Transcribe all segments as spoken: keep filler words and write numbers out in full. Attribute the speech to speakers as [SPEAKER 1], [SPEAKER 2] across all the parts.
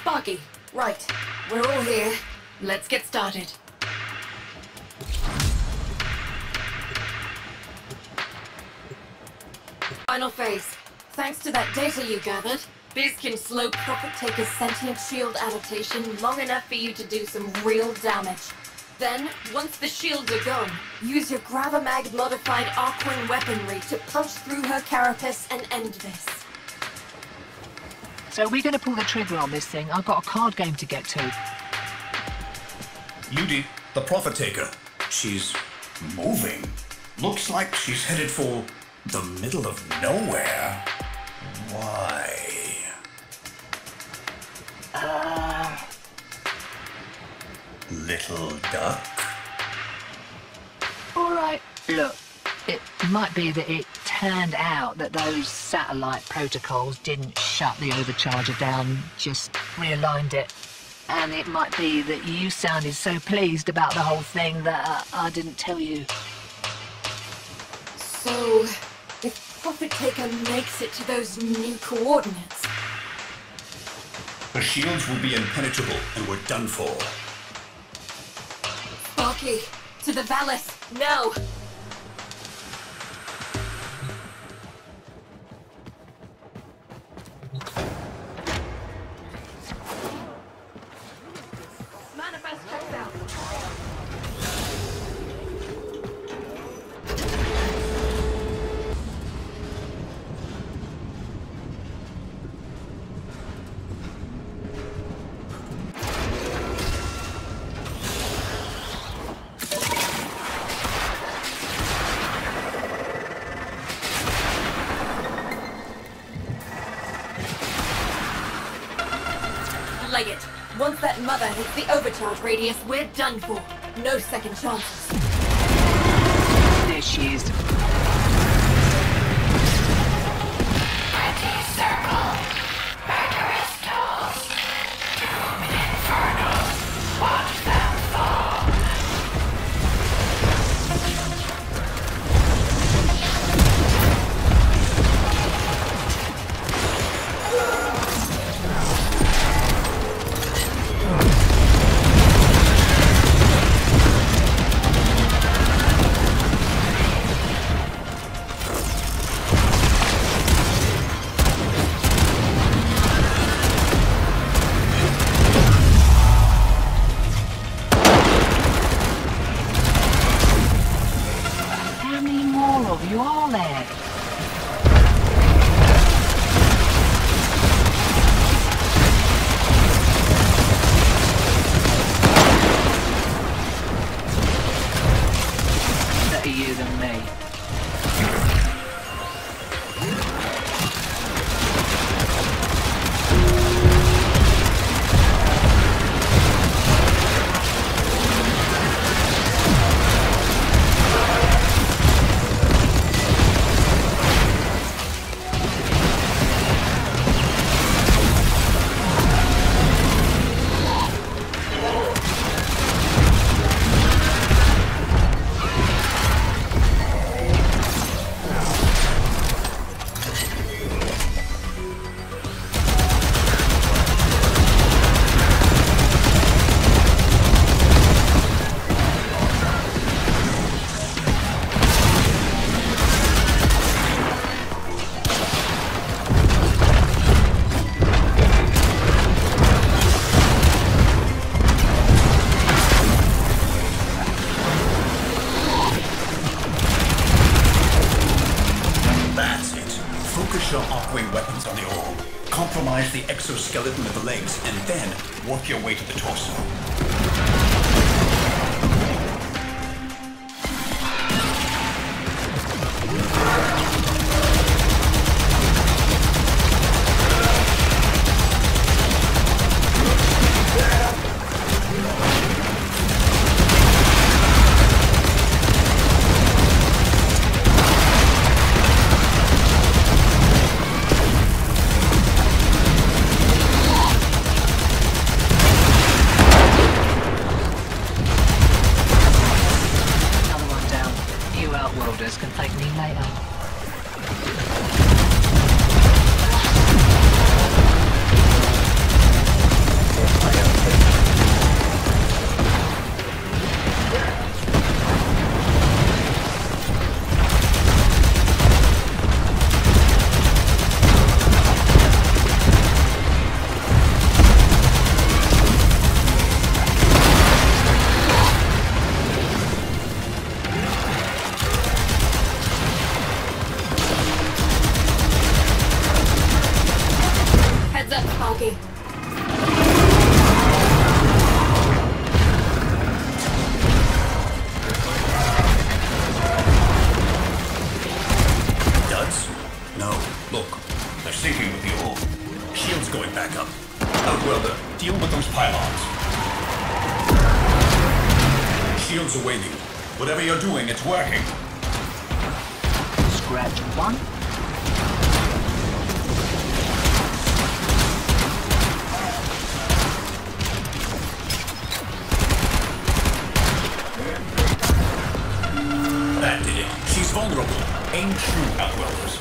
[SPEAKER 1] Sparky, right. We're all here. Let's get started. Final phase. Thanks to that data you gathered, Biz can slow Prophet Taker's sentient shield adaptation long enough for you to do some real damage. Then, once the shields are gone, use your Gravamag-modified Arcwing weaponry to punch through her carapace and end this.
[SPEAKER 2] So we're going to pull the trigger on this thing. I've got a card game to get to.
[SPEAKER 3] Yudi, the Prophet Taker. She's moving. Looks like she's headed for the middle of nowhere. Why?
[SPEAKER 2] Uh...
[SPEAKER 3] Little duck?
[SPEAKER 2] Alright, look. It might be that it turned out that those satellite protocols didn't shut the overcharger down, just realigned it. And it might be that you sounded so pleased about the whole thing that uh, I didn't tell you.
[SPEAKER 1] So, if Prophet Taker makes it to those new coordinates...
[SPEAKER 3] The shields will be impenetrable and we're done for.
[SPEAKER 1] Sparky, to the Valis, now! Manifest checks out. Leg it. Once that mother hits the overcharge radius, we're done for. No second chances.
[SPEAKER 2] There she is.
[SPEAKER 4] Pretty circle. Murderous tools. Doomed infernos. Watch them fall.
[SPEAKER 2] You are there. Better you than me.
[SPEAKER 3] The exoskeleton of the legs, and then work your way to the torso.
[SPEAKER 1] risky.
[SPEAKER 3] Duds? No. Look, they're sinking with the ore. Shield's going back up. Outwelder, deal with those pylons. Shields are waning. Whatever you're doing, it's working.
[SPEAKER 2] Scratch one.
[SPEAKER 3] That did it. She's vulnerable. Aim true, Outwelders.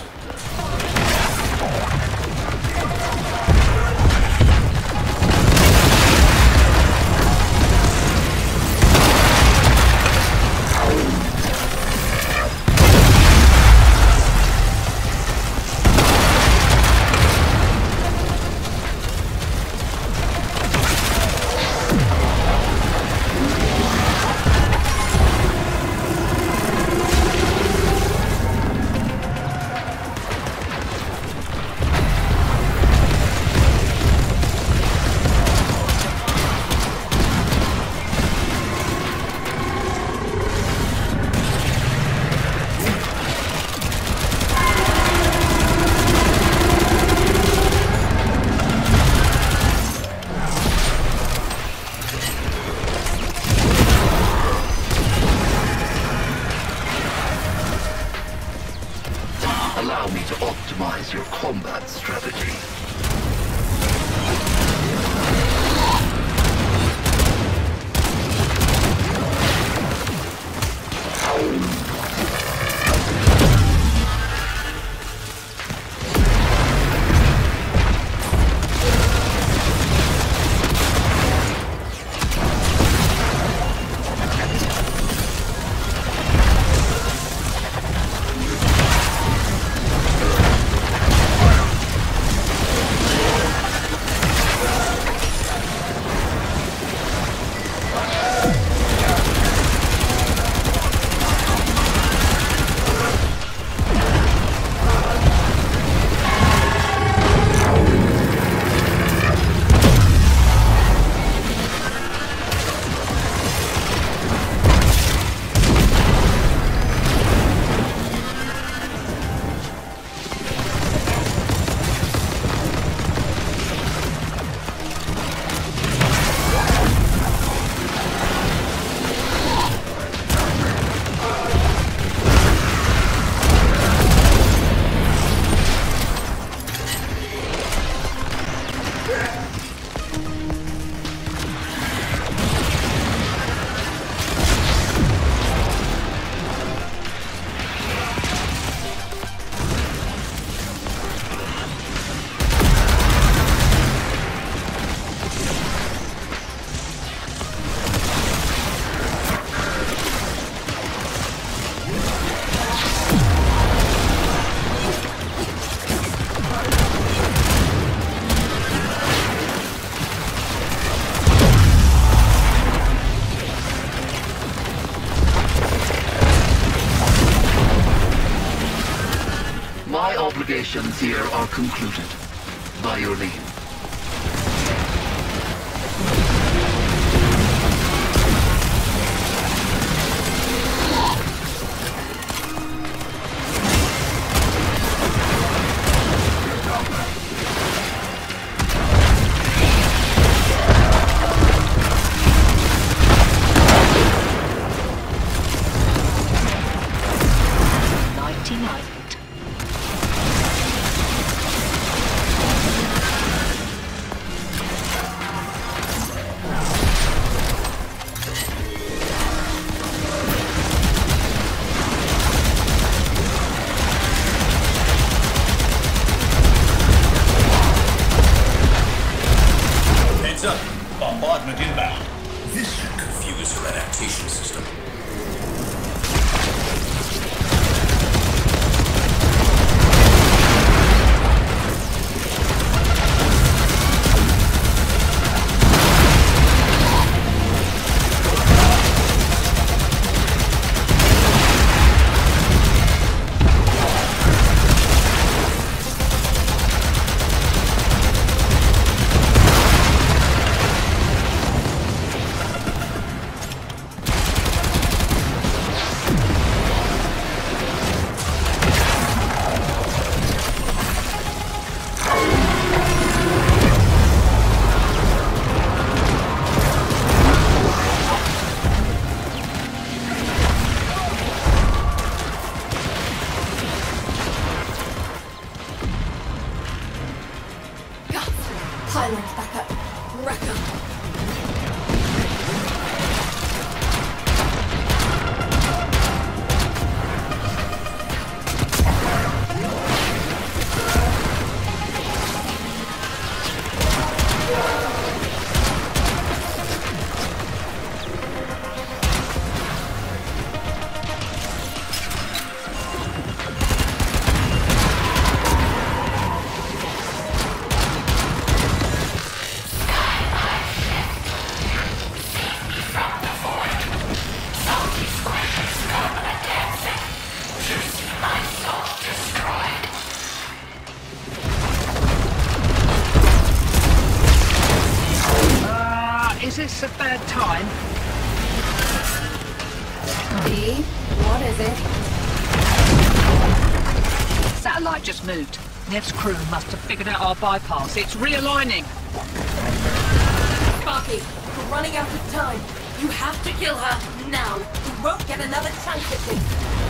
[SPEAKER 4] Allow me to optimize your combat strategy. My obligations here are concluded. By your leave.
[SPEAKER 2] ninety-nine.
[SPEAKER 1] Pylons back up. Wreck 'em.
[SPEAKER 2] Is this a bad time?
[SPEAKER 1] B, what is it?
[SPEAKER 2] Satellite just moved. Nev's crew must have figured out our bypass. It's realigning.
[SPEAKER 1] Sparky, we're running out of time. You have to kill her now. You won't get another chance at this.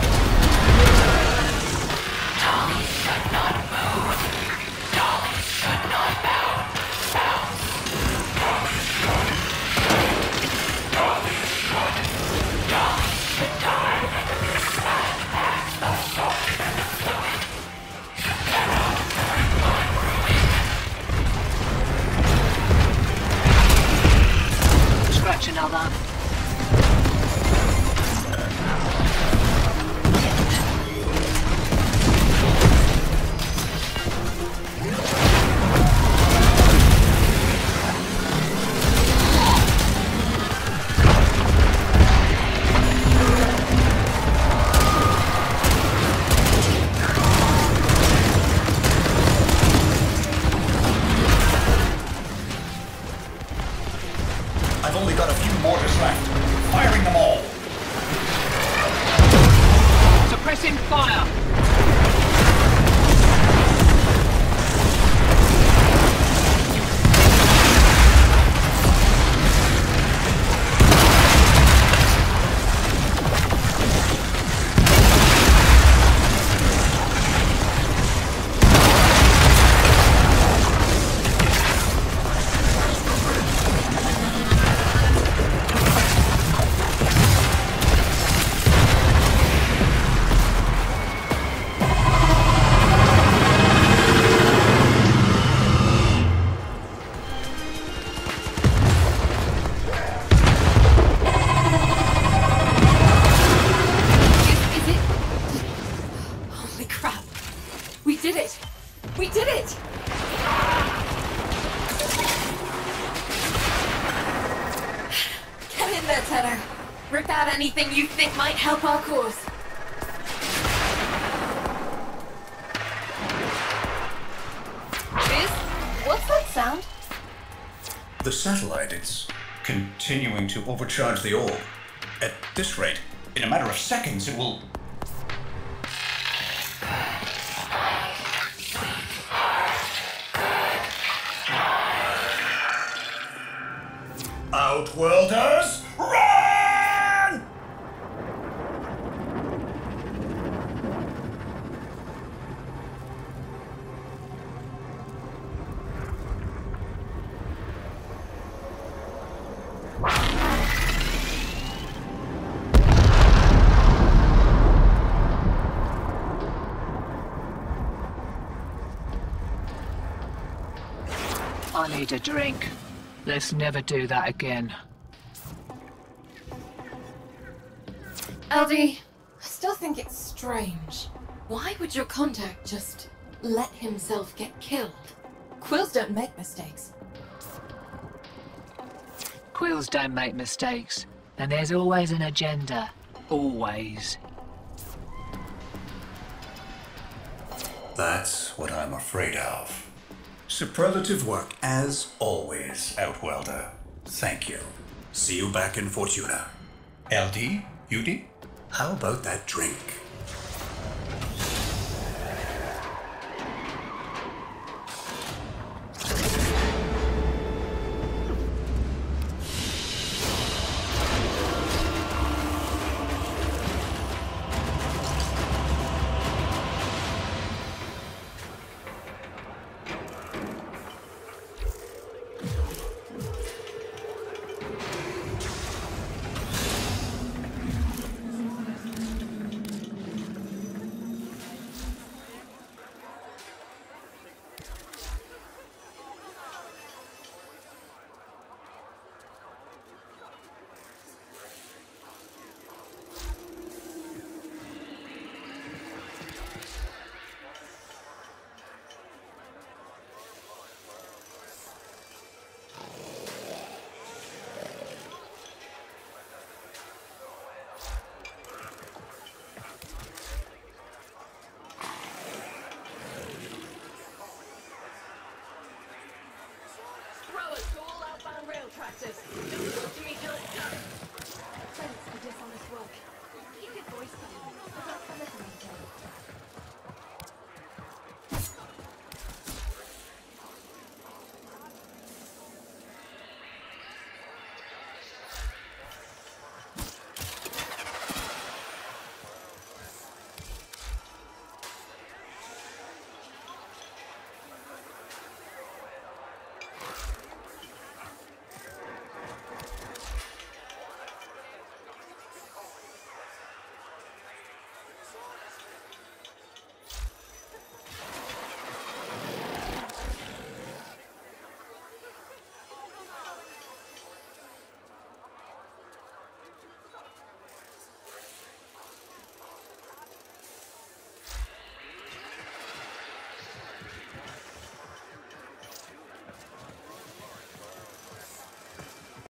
[SPEAKER 4] Dolly should not move. Dolly should not bow. Bounce. Dolly should. Dolly should. Dolly should die. Slide past the salt and the fluid. She cannot turn unruined.
[SPEAKER 2] Scratch another.
[SPEAKER 3] I've only got a few mortars left. Firing them all.
[SPEAKER 2] Suppressing fire.
[SPEAKER 1] Rip out anything you think might help our cause. Biz, what's that sound?
[SPEAKER 3] The satellite, it's continuing to overcharge the orb. At this rate, in a matter of seconds, it will... Outworlders, run!
[SPEAKER 2] I need a drink. Let's never do that again.
[SPEAKER 1] L D, I still think it's strange. Why would your contact just let himself get killed? Quills don't make mistakes.
[SPEAKER 2] Quills don't make mistakes, and there's always an agenda. Always.
[SPEAKER 3] That's what I'm afraid of. Superlative work, as always, Outworlder. Thank you. See you back in Fortuna. L D, U D, how about that drink?
[SPEAKER 1] contractors. Don't talk to me, Jill. Thanks for dishonest work. You could voice them. Not for listening to.